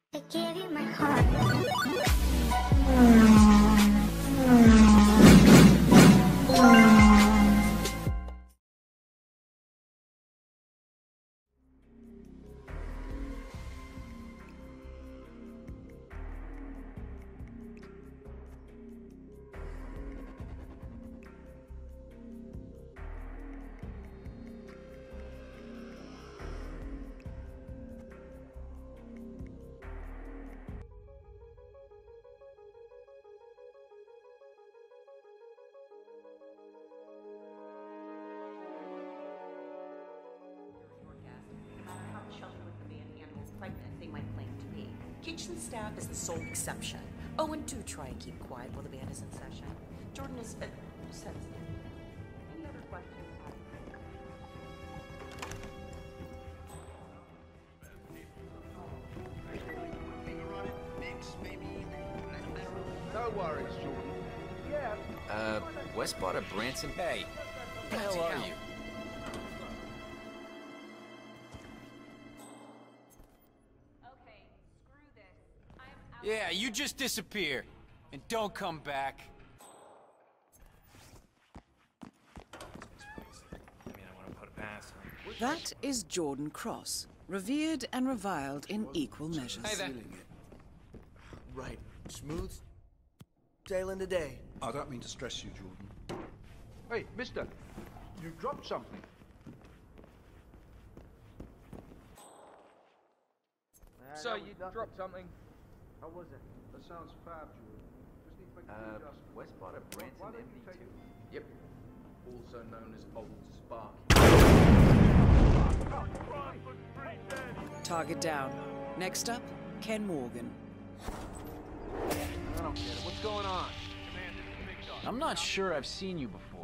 I gave you my heart. Pregnant, they might claim to be. Kitchen staff is the sole exception. Oh, and do try and keep quiet while the band is in session. Jordan is sensitive. Any other questions? No worries, Jordan. Yeah. Westbot of Branson? Hey, who the hell are you? Yeah, you just disappear. And don't come back. That is Jordan Cross, revered and reviled in equal measures. Hey there. Right. Smooth sailing today. I don't mean to stress you, Jordan. Hey, mister, you dropped something. So you dropped something. How was it? That sounds fab, Jordan. Just need to make a few adjustments. Westbot of Branson Why don't you MD2. take it? Yep. Also known as Old Spark. Target down. Next up, Ken Morgan. I don't get it. What's going on? I'm not sure I've seen you before.